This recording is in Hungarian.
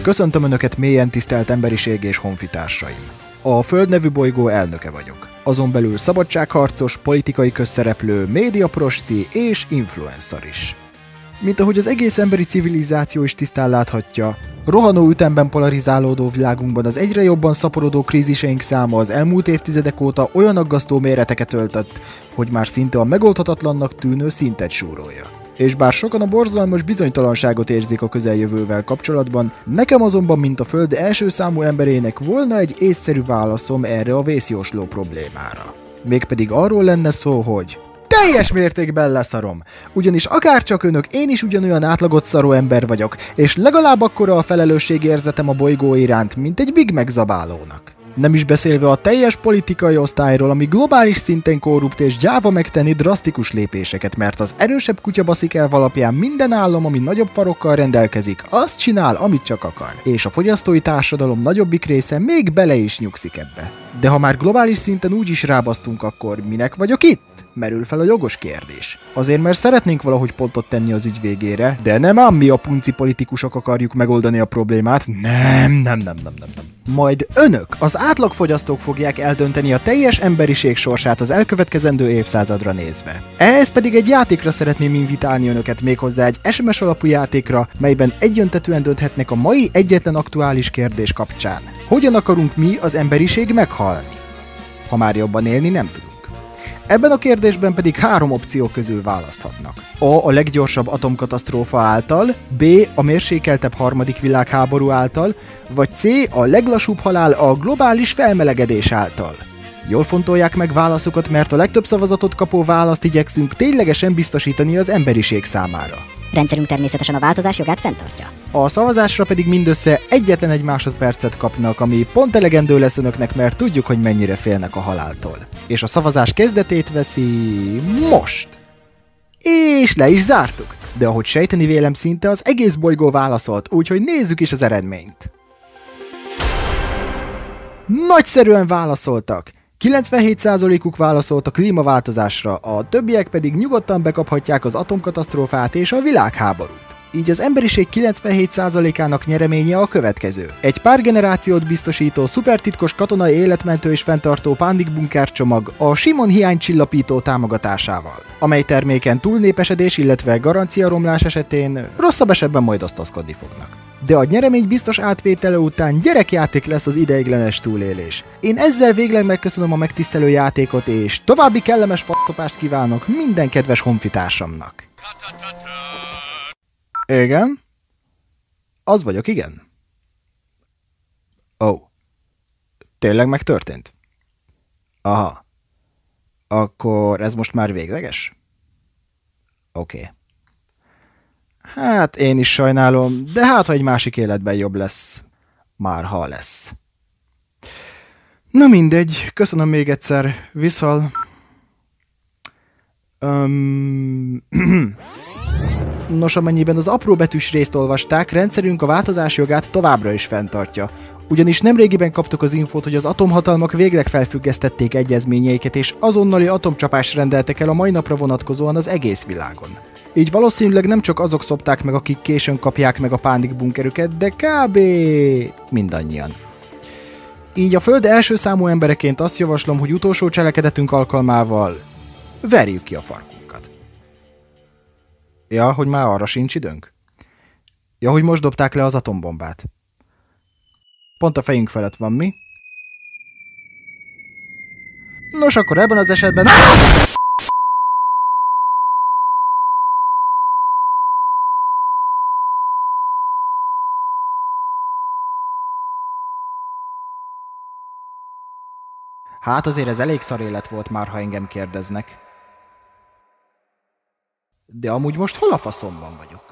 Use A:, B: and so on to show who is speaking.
A: Köszöntöm Önöket mélyen tisztelt emberiség és honfitársaim. A Föld nevű bolygó elnöke vagyok. Azon belül szabadságharcos, politikai közszereplő, médiaprosti és influencer is. Mint ahogy az egész emberi civilizáció is tisztán láthatja, rohanó ütemben polarizálódó világunkban az egyre jobban szaporodó kríziseink száma az elmúlt évtizedek óta olyan aggasztó méreteket öltött, hogy már szinte a megoldhatatlannak tűnő szintet súrolja. És bár sokan a borzalmas bizonytalanságot érzik a közeljövővel kapcsolatban, nekem azonban, mint a Föld első számú emberének volna egy észszerű válaszom erre a vészjósló problémára. Mégpedig arról lenne szó, hogy teljes mértékben leszarom, ugyanis akárcsak önök, én is ugyanolyan átlagot szaró ember vagyok, és legalább akkora a felelősségérzetem a bolygó iránt, mint egy Big Mac zabálónak. Nem is beszélve a teljes politikai osztályról, ami globális szinten korrupt és gyáva megtenni drasztikus lépéseket, mert az erősebb kutyabaszik elv alapján minden állam, ami nagyobb farokkal rendelkezik, azt csinál, amit csak akar. És a fogyasztói társadalom nagyobbik része még bele is nyugszik ebbe. De ha már globális szinten úgy is rábasztunk, akkor minek vagyok itt? Merül fel a jogos kérdés. Azért, mert szeretnénk valahogy pontot tenni az ügy végére, de nem ám mi a punci politikusok akarjuk megoldani a problémát, nem. Majd önök, az átlagfogyasztók fogják eldönteni a teljes emberiség sorsát az elkövetkezendő évszázadra nézve. Ehhez pedig egy játékra szeretném invitálni önöket, méghozzá egy SMS alapú játékra, melyben egyöntetűen dönthetnek a mai egyetlen aktuális kérdés kapcsán. Hogyan akarunk mi, az emberiség meghalni? Ha már jobban élni nem tudunk. Ebben a kérdésben pedig 3 opció közül választhatnak. A leggyorsabb atomkatasztrófa által, B a mérsékeltebb harmadik világháború által, vagy C a leglassúbb halál a globális felmelegedés által. Jól fontolják meg válaszokat, mert a legtöbb szavazatot kapó választ igyekszünk ténylegesen biztosítani az emberiség számára.
B: Rendszerünk természetesen a változás jogát fenntartja.
A: A szavazásra pedig mindössze egyetlen egy másodpercet kapnak, ami pont elegendő lesz önöknek, mert tudjuk, hogy mennyire félnek a haláltól. És a szavazás kezdetét veszi most! És le is zártuk! De ahogy sejteni vélem, szinte az egész bolygó válaszolt, úgyhogy nézzük is az eredményt. Nagyszerűen válaszoltak! 97%-uk válaszolt a klímaváltozásra, a többiek pedig nyugodtan bekaphatják az atomkatasztrófát és a világháborút. Így az emberiség 97%-ának nyereménye a következő. Egy pár generációt biztosító szupertitkos katonai életmentő és fenntartó pánikbunker csomag a Simon hiánycsillapító támogatásával, amely terméken túlnépesedés, illetve garanciaromlás esetén rosszabb esetben majd osztozkodni fognak. De a nyeremény biztos átvétele után gyerekjáték lesz az ideiglenes túlélés. Én ezzel végleg megköszönöm a megtisztelő játékot, és további kellemes f***opást kívánok minden kedves honfitársamnak. Igen? Az vagyok, igen? Ó. Tényleg megtörtént? Aha. Akkor ez most már végleges? Oké. Hát én is sajnálom, de hát ha egy másik életben jobb lesz. Már ha lesz. Na mindegy, köszönöm még egyszer, viszal. Nos, amennyiben az apróbetűs részt olvasták, rendszerünk a változás jogát továbbra is fenntartja. Ugyanis nemrégiben kaptuk az infót, hogy az atomhatalmak végleg felfüggesztették egyezményeiket, és azonnali atomcsapást rendeltek el a mai napra vonatkozóan az egész világon. Így valószínűleg nem csak azok szopták meg, akik későn kapják meg a pánikbunkerüket, de kb. Mindannyian. Így a Föld első számú embereként azt javaslom, hogy utolsó cselekedetünk alkalmával verjük ki a farkunkat. Ja, hogy már arra sincs időnk? Ja, hogy most dobták le az atombombát. Pont a fejünk felett van, mi? Nos, akkor ebben az esetben... Hát azért ez elég szar élet volt már, ha engem kérdeznek. De amúgy most hol a faszomban vagyok?